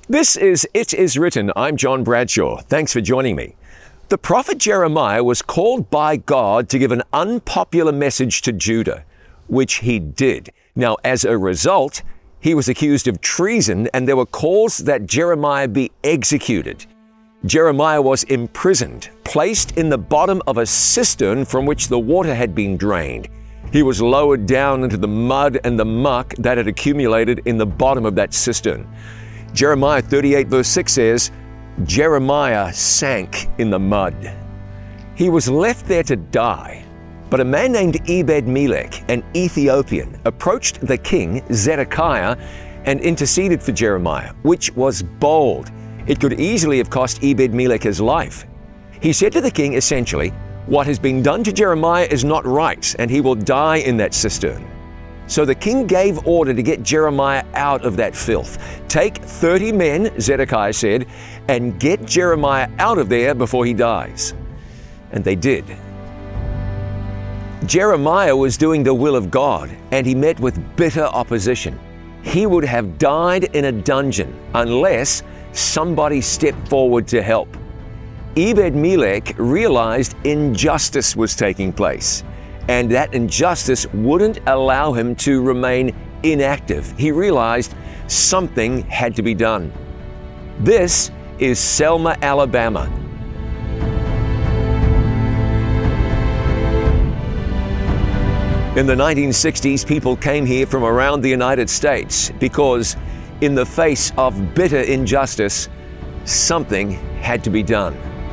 This is It Is Written. I'm John Bradshaw. Thanks for joining me. The prophet Jeremiah was called by God to give an unpopular message to Judah, which he did. Now, as a result, he was accused of treason, and there were calls that Jeremiah be executed. Jeremiah was imprisoned, placed in the bottom of a cistern from which the water had been drained. He was lowered down into the mud and the muck that had accumulated in the bottom of that cistern. Jeremiah 38 verse 6 says, Jeremiah sank in the mud. He was left there to die. But a man named Ebed-Melech, an Ethiopian, approached the king, Zedekiah, and interceded for Jeremiah, which was bold. It could easily have cost Ebed-Melech his life. He said to the king, essentially, what has been done to Jeremiah is not right, and he will die in that cistern. So the king gave order to get Jeremiah out of that filth. Take 30 men, Zedekiah said, and get Jeremiah out of there before he dies. And they did. Jeremiah was doing the will of God, and he met with bitter opposition. He would have died in a dungeon unless somebody stepped forward to help. Ebed-Melech realized injustice was taking place, and that injustice wouldn't allow him to remain inactive. He realized something had to be done. This is Selma, Alabama. In the 1960s, people came here from around the United States because, in the face of bitter injustice, something had to be done.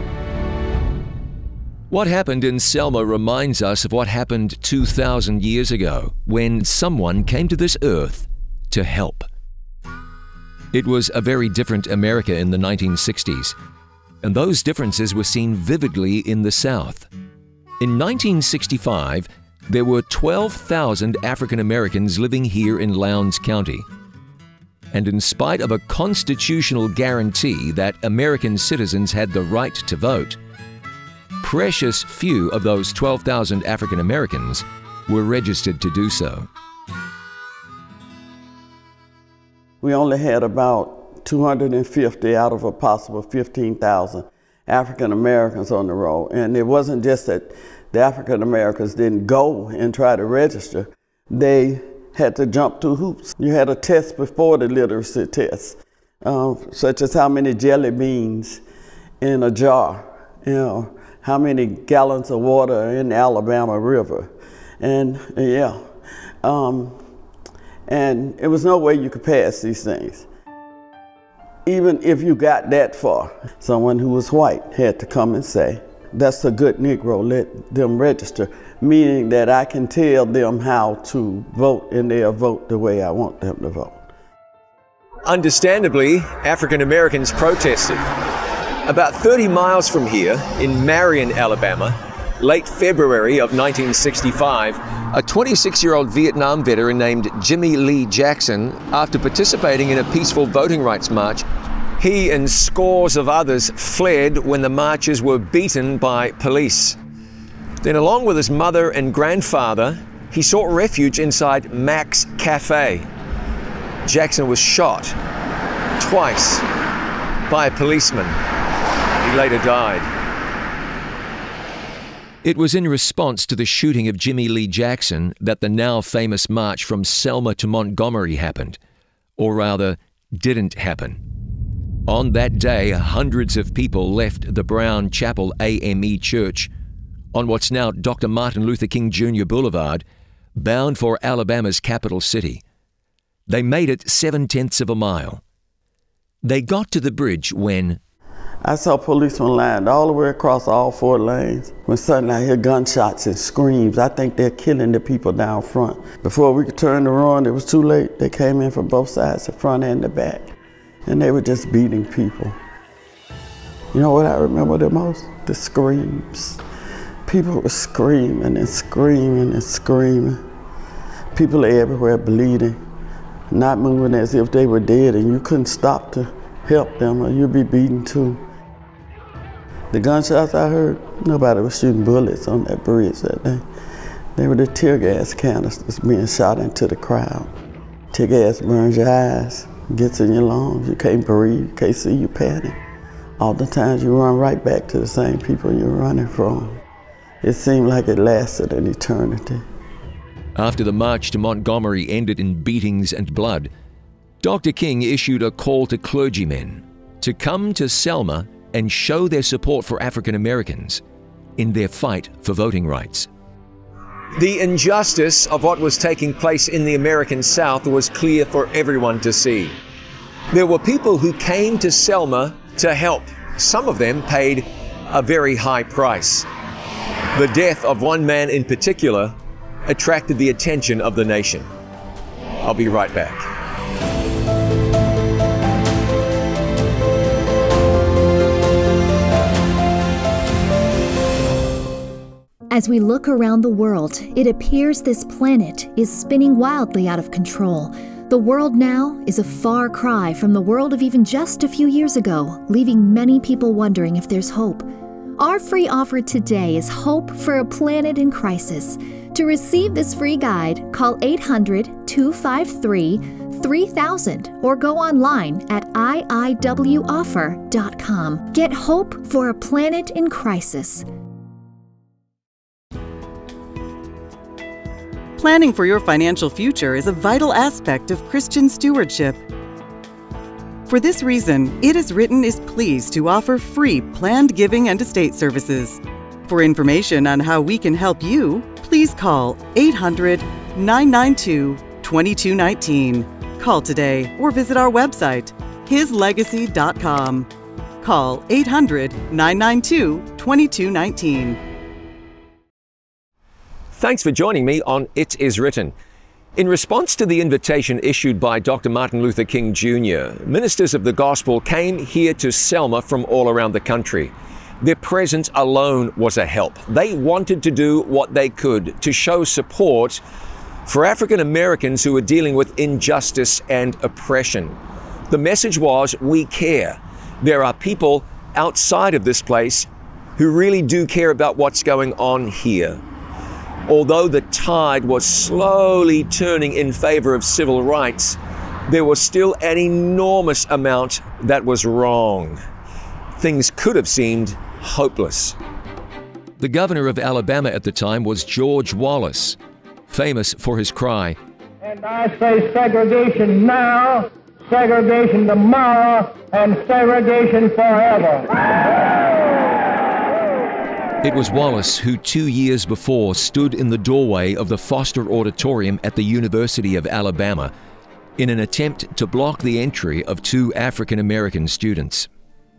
What happened in Selma reminds us of what happened 2,000 years ago when someone came to this earth to help. It was a very different America in the 1960s, and those differences were seen vividly in the South. In 1965, there were 12,000 African Americans living here in Lowndes County. And in spite of a constitutional guarantee that American citizens had the right to vote, precious few of those 12,000 African Americans were registered to do so. We only had about 250 out of a possible 15,000 African Americans on the roll. And it wasn't just that the African Americans didn't go and try to register. They had to jump through hoops. You had a test before the literacy test, such as how many jelly beans in a jar, how many gallons of water are in the Alabama River. And and it was no way you could pass these things. Even if you got that far, someone who was white had to come and say, that's a good Negro, let them register, meaning that I can tell them how to vote and they'll vote the way I want them to vote. Understandably, African Americans protested. About 30 miles from here, in Marion, Alabama, late February of 1965, a 26-year-old Vietnam veteran named Jimmy Lee Jackson, after participating in a peaceful voting rights march, he and scores of others fled when the marchers were beaten by police. Then, along with his mother and grandfather, he sought refuge inside Mac's Cafe. Jackson was shot twice by a policeman. He later died. It was in response to the shooting of Jimmy Lee Jackson that the now famous march from Selma to Montgomery happened, or rather, didn't happen. On that day, hundreds of people left the Brown Chapel AME Church on what's now Dr. Martin Luther King Jr. Boulevard, bound for Alabama's capital city. They made it 7/10 of a mile. They got to the bridge when I saw policemen lined all the way across all 4 lanes. When suddenly I hear gunshots and screams. I think they're killing the people down front. Before we could turn to run, it was too late. They came in from both sides, the front and the back. And they were just beating people. You know what I remember the most? The screams. People were screaming and screaming and screaming. People everywhere bleeding, not moving as if they were dead, and you couldn't stop to help them or you'd be beaten too. The gunshots I heard, nobody was shooting bullets on that bridge that day. They were the tear gas canisters being shot into the crowd. Tear gas burns your eyes. Gets in your lungs. You can't breathe, you can't see, you panic. All the times you run right back to the same people you're running from. It seemed like it lasted an eternity. After the march to Montgomery ended in beatings and blood, Dr. King issued a call to clergymen to come to Selma and show their support for African Americans in their fight for voting rights. The injustice of what was taking place in the American South was clear for everyone to see. There were people who came to Selma to help. Some of them paid a very high price. The death of one man in particular attracted the attention of the nation. I'll be right back. As we look around the world, it appears this planet is spinning wildly out of control. The world now is a far cry from the world of even just a few years ago, leaving many people wondering if there's hope. Our free offer today is Hope for a Planet in Crisis. To receive this free guide, call 800-253-3000 or go online at iiwoffer.com. Get hope for a planet in crisis. Planning for your financial future is a vital aspect of Christian stewardship. For this reason, It Is Written is pleased to offer free planned giving and estate services. For information on how we can help you, please call 800-992-2219. Call today or visit our website, hislegacy.com. Call 800-992-2219. Thanks for joining me on It Is Written. In response to the invitation issued by Dr. Martin Luther King Jr., ministers of the gospel came here to Selma from all around the country. Their presence alone was a help. They wanted to do what they could to show support for African Americans who were dealing with injustice and oppression. The message was, we care. There are people outside of this place who really do care about what's going on here. Although the tide was slowly turning in favor of civil rights, there was still an enormous amount that was wrong. Things could have seemed hopeless. The governor of Alabama at the time was George Wallace, famous for his cry, "And I say segregation now, segregation tomorrow, and segregation forever." It was Wallace who 2 years before stood in the doorway of the Foster Auditorium at the University of Alabama in an attempt to block the entry of 2 African American students.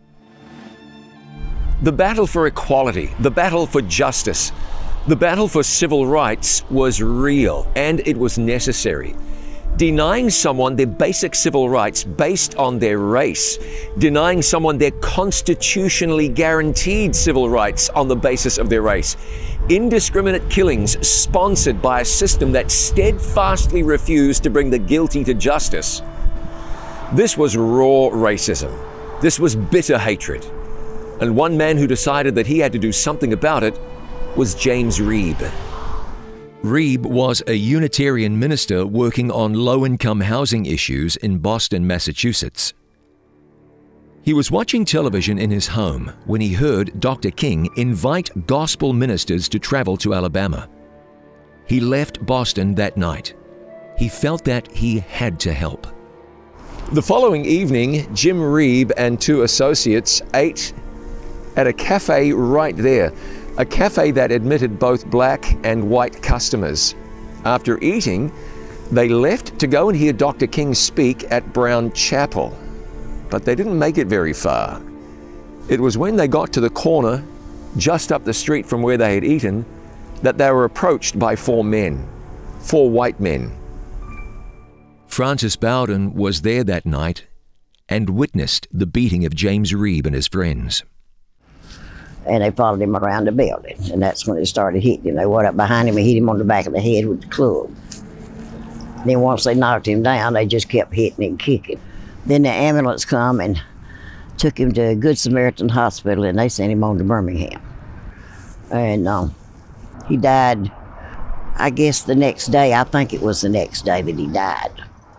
The battle for equality, the battle for justice, the battle for civil rights was real, and it was necessary. Denying someone their basic civil rights based on their race, denying someone their constitutionally guaranteed civil rights on the basis of their race, indiscriminate killings sponsored by a system that steadfastly refused to bring the guilty to justice. This was raw racism. This was bitter hatred. And one man who decided that he had to do something about it was James Reeb. Reeb was a Unitarian minister working on low-income housing issues in Boston, Massachusetts. He was watching television in his home when he heard Dr. King invite gospel ministers to travel to Alabama. He left Boston that night. He felt that he had to help. The following evening, Jim Reeb and 2 associates ate at a cafe right there, a cafe that admitted both black and white customers. After eating, they left to go and hear Dr. King speak at Brown Chapel, but they didn't make it very far. It was when they got to the corner, just up the street from where they had eaten, that they were approached by 4 men, 4 white men. Francis Bowden was there that night and witnessed the beating of James Reeb and his friends. And they followed him around the building, and that's when it started hitting him. They went up behind him and hit him on the back of the head with the club. Then once they knocked him down, they just kept hitting and kicking. Then the ambulance come and took him to Good Samaritan Hospital, and they sent him on to Birmingham. And he died, I guess the next day. I think it was the next day that he died.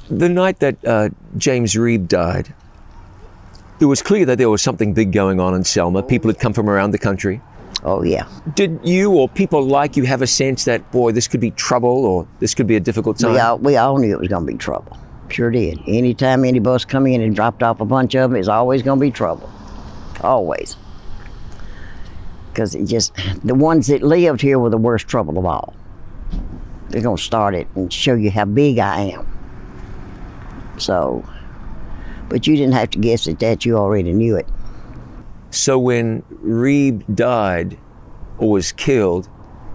The night that James Reeb died, it was clear that there was something big going on in Selma. People had come from around the country. Oh, yeah. Did you or people like you have a sense that, boy, this could be trouble or this could be a difficult time? We all knew it was going to be trouble. Sure did. Anytime any bus come in and dropped off a bunch of them, it's always going to be trouble. Always. Because the ones that lived here were the worst trouble of all. They're going to start it and show you how big I am. So, but you didn't have to guess at that, you already knew it. So when Reeb died or was killed,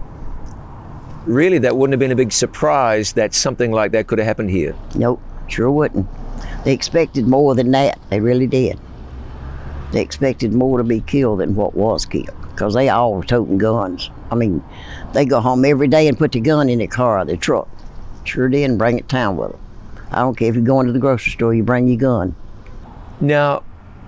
really that wouldn't have been a big surprise that something like that could have happened here? Nope, sure wouldn't. They expected more than that, they really did. They expected more to be killed than what was killed, because they all were toting guns. I mean, they go home every day and put the gun in their car or their truck. Sure did, and bring it to town with them. I don't care if you're going to the grocery store, you bring your gun. Now,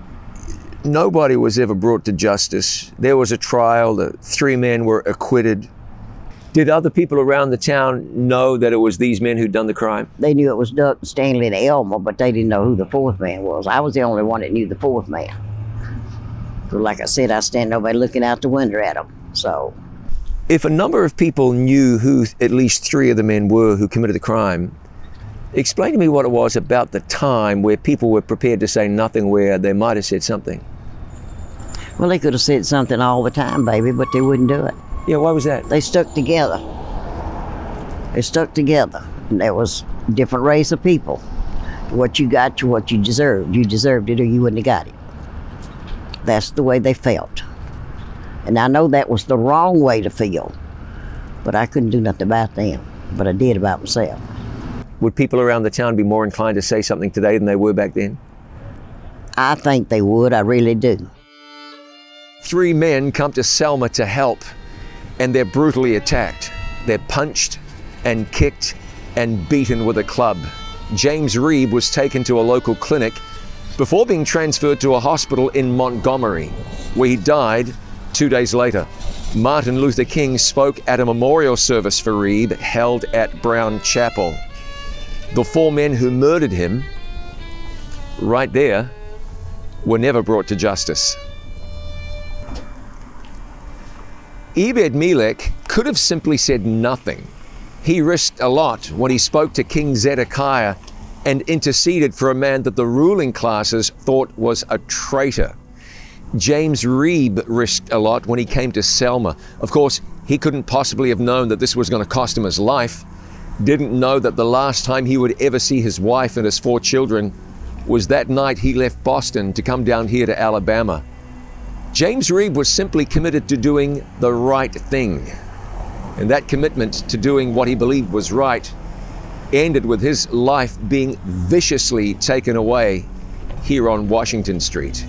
nobody was ever brought to justice. There was a trial, the 3 men were acquitted. Did other people around the town know that it was these men who'd done the crime? They knew it was Duck, Stanley, and Elmer, but they didn't know who the 4th man was. I was the only one that knew the 4th man. So like I said, I stand over there looking out the window at them, so. If a number of people knew who at least 3 of the men were who committed the crime, explain to me what it was about the time where people were prepared to say nothing where they might have said something. Well, they could have said something all the time, baby, but they wouldn't do it. Yeah, why was that? They stuck together. They stuck together. And there was a different race of people. What you got, what you deserved. You deserved it or you wouldn't have got it. That's the way they felt. And I know that was the wrong way to feel, but I couldn't do nothing about them, but I did about myself. Would people around the town be more inclined to say something today than they were back then? I think they would, I really do. 3 men come to Selma to help, and they're brutally attacked. They're punched and kicked and beaten with a club. James Reeb was taken to a local clinic before being transferred to a hospital in Montgomery, where he died 2 days later. Martin Luther King spoke at a memorial service for Reeb held at Brown Chapel. The 4 men who murdered him, right there, were never brought to justice. Ebed-Melech could have simply said nothing. He risked a lot when he spoke to King Zedekiah and interceded for a man that the ruling classes thought was a traitor. James Reeb risked a lot when he came to Selma. Of course, he couldn't possibly have known that this was going to cost him his life. Didn't know that the last time he would ever see his wife and his 4 children was that night he left Boston to come down here to Alabama. James Reeb was simply committed to doing the right thing. And that commitment to doing what he believed was right ended with his life being viciously taken away here on Washington Street.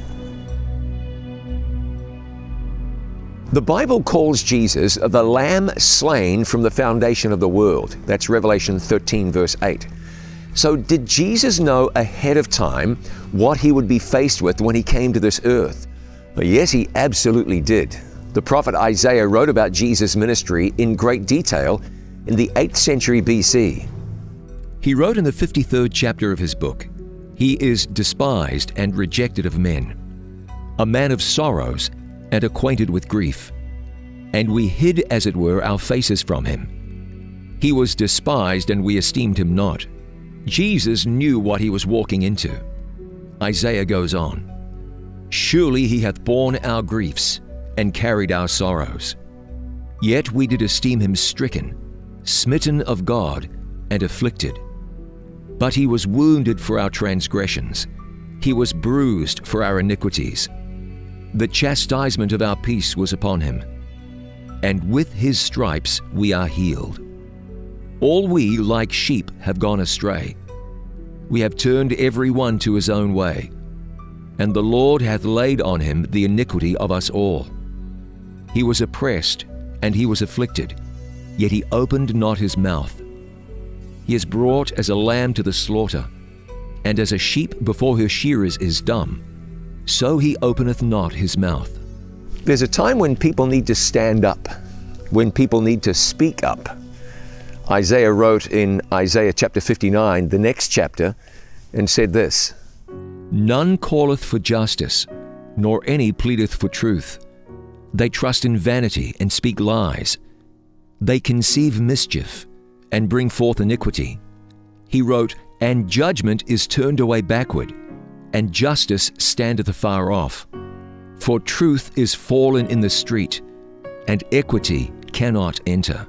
The Bible calls Jesus the Lamb slain from the foundation of the world. That's Revelation 13, verse 8. So did Jesus know ahead of time what he would be faced with when he came to this earth? Well, yes, he absolutely did. The prophet Isaiah wrote about Jesus' ministry in great detail in the 8th century BC. He wrote in the 53rd chapter of his book, "He is despised and rejected of men, a man of sorrows and acquainted with grief. And we hid, as it were, our faces from him. He was despised, and we esteemed him not." Jesus knew what he was walking into. Isaiah goes on, "Surely he hath borne our griefs and carried our sorrows. Yet we did esteem him stricken, smitten of God, and afflicted. But he was wounded for our transgressions. He was bruised for our iniquities. The chastisement of our peace was upon him, and with his stripes we are healed. All we, like sheep, have gone astray. We have turned every one to his own way, and the Lord hath laid on him the iniquity of us all. He was oppressed, and he was afflicted, yet he opened not his mouth. He is brought as a lamb to the slaughter, and as a sheep before her shearers is dumb, so he openeth not his mouth." There's a time when people need to stand up, when people need to speak up. Isaiah wrote in Isaiah chapter 59, the next chapter, and said this, "None calleth for justice, nor any pleadeth for truth. They trust in vanity and speak lies. They conceive mischief and bring forth iniquity." He wrote, "And judgment is turned away backward, and justice standeth afar off. For truth is fallen in the street, and equity cannot enter."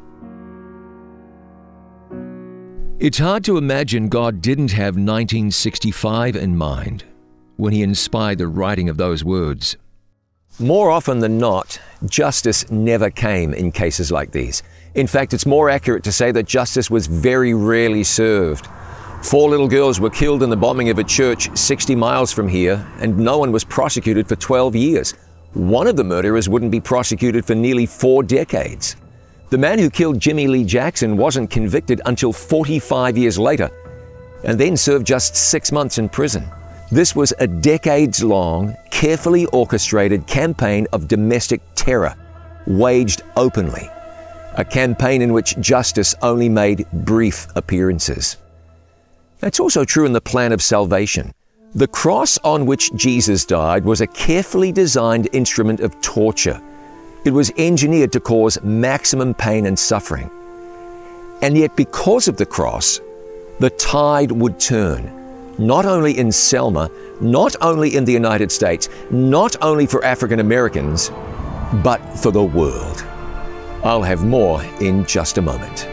It's hard to imagine God didn't have 1965 in mind when He inspired the writing of those words. More often than not, justice never came in cases like these. In fact, it's more accurate to say that justice was very rarely served. 4 little girls were killed in the bombing of a church 60 miles from here, and no one was prosecuted for 12 years. One of the murderers wouldn't be prosecuted for nearly 4 decades. The man who killed Jimmy Lee Jackson wasn't convicted until 45 years later, and then served just 6 months in prison. This was a decades-long, carefully orchestrated campaign of domestic terror, waged openly. A campaign in which justice only made brief appearances. That's also true in the plan of salvation. The cross on which Jesus died was a carefully designed instrument of torture. It was engineered to cause maximum pain and suffering. And yet, because of the cross, the tide would turn, not only in Selma, not only in the United States, not only for African Americans, but for the world. I'll have more in just a moment.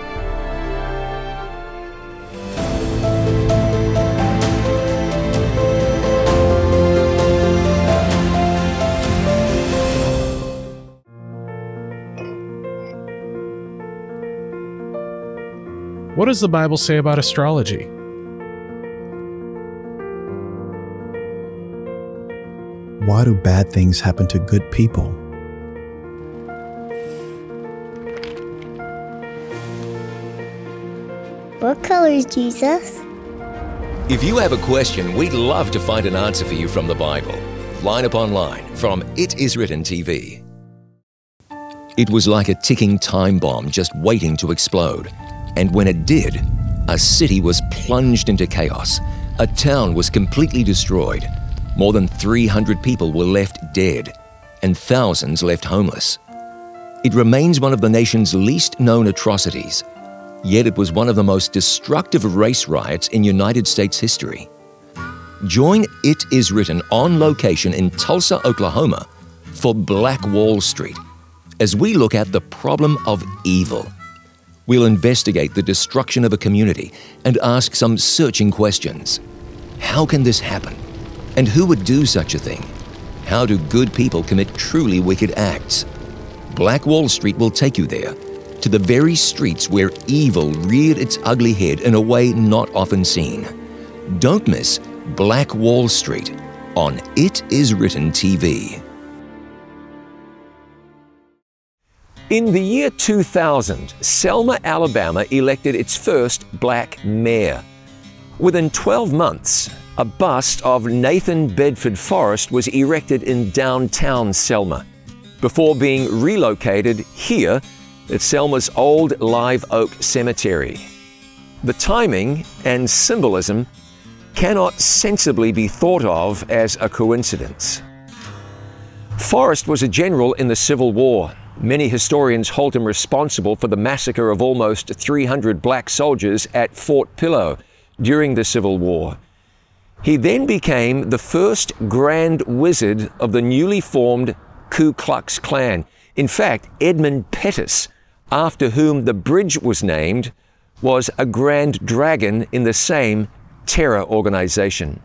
What does the Bible say about astrology? Why do bad things happen to good people? What color is Jesus? If you have a question, we'd love to find an answer for you from the Bible. Line upon line from It Is Written TV. It was like a ticking time bomb just waiting to explode. And when it did, a city was plunged into chaos. A town was completely destroyed. More than 300 people were left dead, and thousands left homeless. It remains one of the nation's least known atrocities, yet it was one of the most destructive race riots in United States history. Join It Is Written on location in Tulsa, Oklahoma for Black Wall Street as we look at the problem of evil. We'll investigate the destruction of a community and ask some searching questions. How can this happen? And who would do such a thing? How do good people commit truly wicked acts? Black Wall Street will take you there, to the very streets where evil reared its ugly head in a way not often seen. Don't miss Black Wall Street on It Is Written TV. In the year 2000, Selma, Alabama elected its first black mayor. Within 12 months, a bust of Nathan Bedford Forrest was erected in downtown Selma, before being relocated here at Selma's old Live Oak Cemetery. The timing and symbolism cannot sensibly be thought of as a coincidence. Forrest was a general in the Civil War. Many historians hold him responsible for the massacre of almost 300 black soldiers at Fort Pillow during the Civil War. He then became the first Grand Wizard of the newly formed Ku Klux Klan. In fact, Edmund Pettus, after whom the bridge was named, was a Grand Dragon in the same terror organization.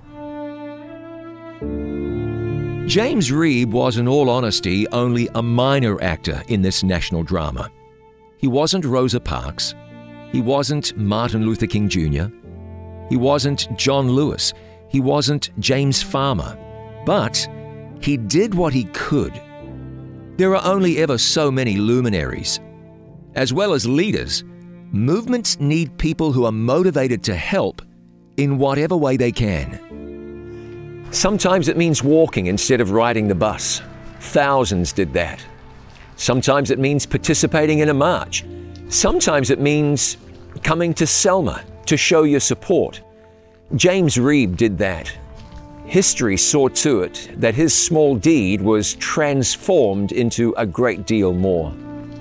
James Reeb was, in all honesty, only a minor actor in this national drama. He wasn't Rosa Parks. He wasn't Martin Luther King Jr. He wasn't John Lewis. He wasn't James Farmer. But he did what he could. There are only ever so many luminaries. As well as leaders, movements need people who are motivated to help in whatever way they can. Sometimes it means walking instead of riding the bus. Thousands did that. Sometimes it means participating in a march. Sometimes it means coming to Selma to show your support. James Reeb did that. History saw to it that his small deed was transformed into a great deal more.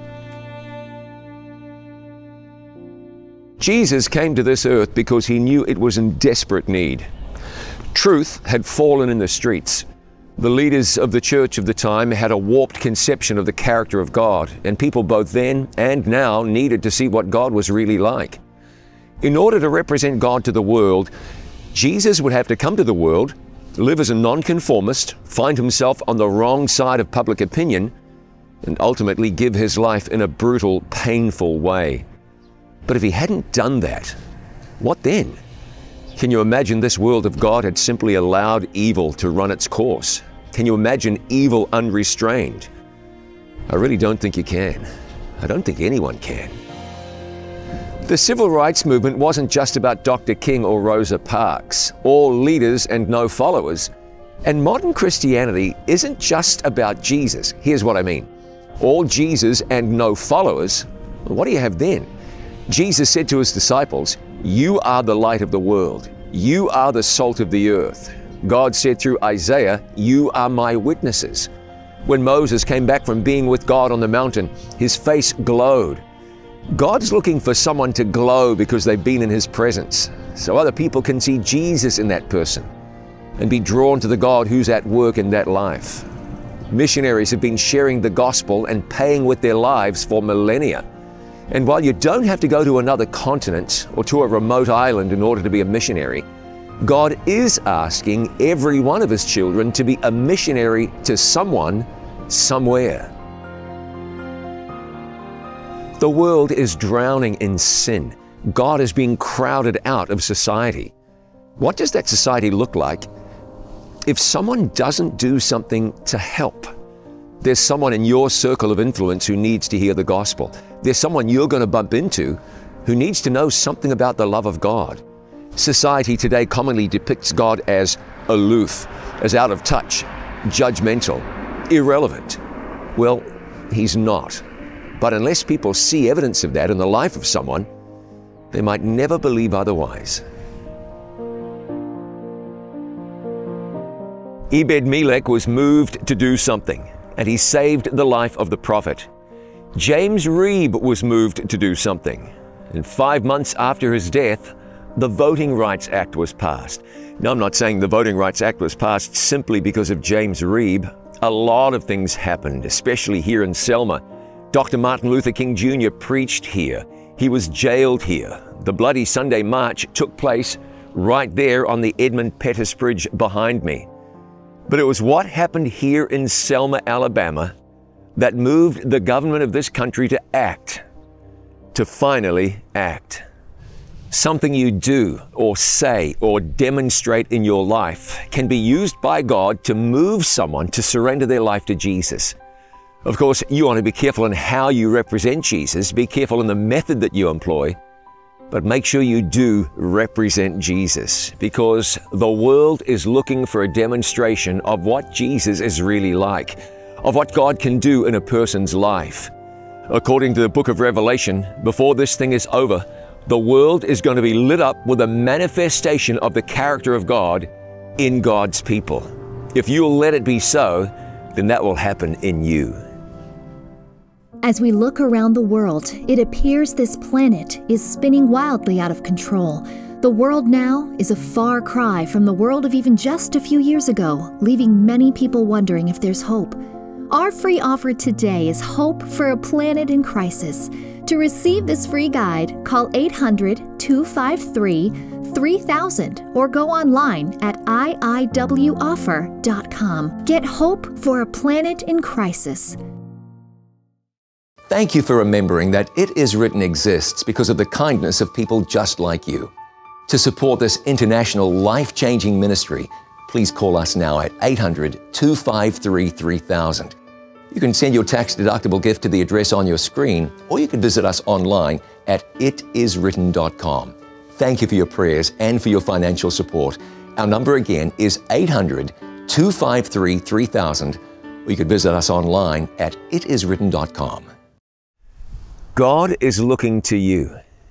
Jesus came to this earth because he knew it was in desperate need. Truth had fallen in the streets. The leaders of the church of the time had a warped conception of the character of God, and people both then and now needed to see what God was really like. In order to represent God to the world, Jesus would have to come to the world, live as a nonconformist, find himself on the wrong side of public opinion, and ultimately give his life in a brutal, painful way. But if he hadn't done that, what then? Can you imagine this world of God had simply allowed evil to run its course? Can you imagine evil unrestrained? I really don't think you can. I don't think anyone can. The civil rights movement wasn't just about Dr. King or Rosa Parks, all leaders and no followers. And modern Christianity isn't just about Jesus. Here's what I mean. All Jesus and no followers, what do you have then? Jesus said to his disciples, "You are the light of the world. You are the salt of the earth." God said through Isaiah, "You are my witnesses." When Moses came back from being with God on the mountain, his face glowed. God's looking for someone to glow because they've been in his presence, so other people can see Jesus in that person and be drawn to the God who's at work in that life. Missionaries have been sharing the gospel and paying with their lives for millennia. And while you don't have to go to another continent or to a remote island in order to be a missionary, God is asking every one of his children to be a missionary to someone, somewhere. The world is drowning in sin. God is being crowded out of society. What does that society look like if someone doesn't do something to help? There's someone in your circle of influence who needs to hear the gospel. There's someone you're going to bump into who needs to know something about the love of God. Society today commonly depicts God as aloof, as out of touch, judgmental, irrelevant. Well, he's not. But unless people see evidence of that in the life of someone, they might never believe otherwise. Ebed-Melech was moved to do something, and he saved the life of the prophet. James Reeb was moved to do something, and 5 months after his death, the Voting Rights Act was passed. Now, I'm not saying the Voting Rights Act was passed simply because of James Reeb. A lot of things happened, especially here in Selma. Dr. Martin Luther King Jr. preached here. He was jailed here. The Bloody Sunday March took place right there on the Edmund Pettus Bridge behind me. But it was what happened here in Selma, Alabama, that moved the government of this country to act, to finally act. Something you do or say or demonstrate in your life can be used by God to move someone to surrender their life to Jesus. Of course, you want to be careful in how you represent Jesus, be careful in the method that you employ, but make sure you do represent Jesus, because the world is looking for a demonstration of what Jesus is really like, of what God can do in a person's life. According to the book of Revelation, before this thing is over, the world is going to be lit up with a manifestation of the character of God in God's people. If you'll let it be so, then that will happen in you. As we look around the world, it appears this planet is spinning wildly out of control. The world now is a far cry from the world of even just a few years ago, leaving many people wondering if there's hope. Our free offer today is Hope for a Planet in Crisis. To receive this free guide, call 800-253-3000 or go online at iiwoffer.com. Get hope for a planet in crisis. Thank you for remembering that It Is Written exists because of the kindness of people just like you. To support this international life-changing ministry, please call us now at 800-253-3000. You can send your tax-deductible gift to the address on your screen, or you can visit us online at itiswritten.com. Thank you for your prayers and for your financial support. Our number again is 800-253-3000, or you can visit us online at itiswritten.com. God is looking to you.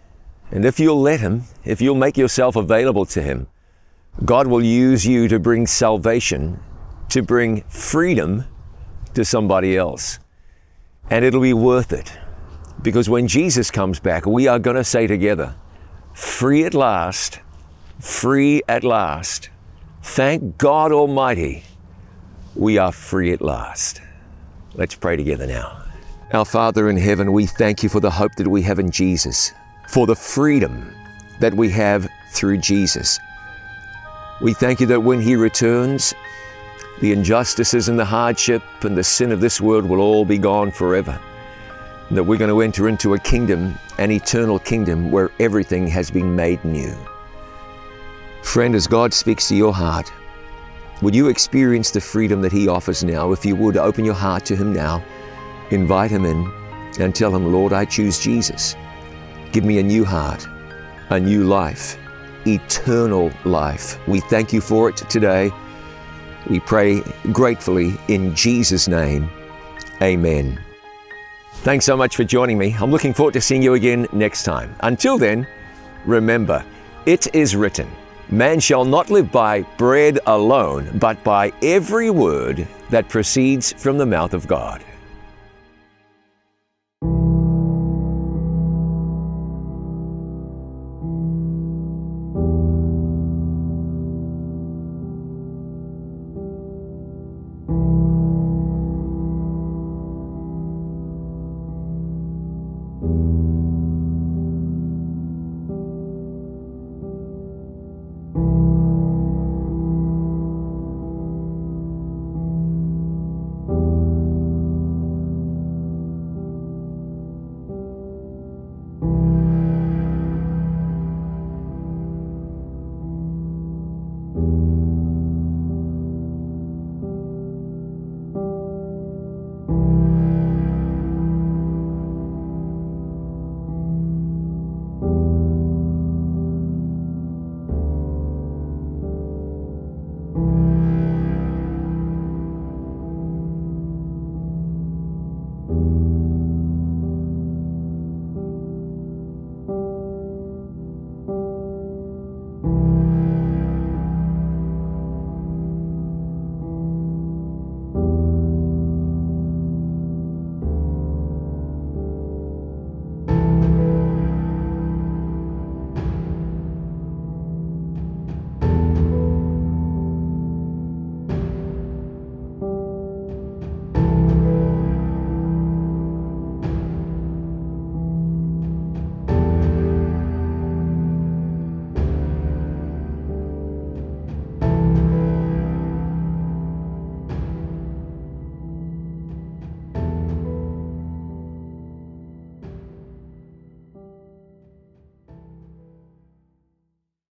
And if you'll let Him, if you'll make yourself available to Him, God will use you to bring salvation, to bring freedom to somebody else. And it'll be worth it. Because when Jesus comes back, we are going to say together, free at last, free at last. Thank God Almighty, we are free at last. Let's pray together now. Our Father in heaven, we thank You for the hope that we have in Jesus, for the freedom that we have through Jesus. We thank You that when He returns, the injustices and the hardship and the sin of this world will all be gone forever. That we're going to enter into a kingdom, an eternal kingdom, where everything has been made new. Friend, as God speaks to your heart, would you experience the freedom that He offers now? If you would, open your heart to Him now, invite Him in, and tell Him, Lord, I choose Jesus. Give me a new heart, a new life, eternal life. We thank You for it today. We pray gratefully in Jesus' name. Amen. Thanks so much for joining me. I'm looking forward to seeing you again next time. Until then, remember, it is written, man shall not live by bread alone, but by every word that proceeds from the mouth of God.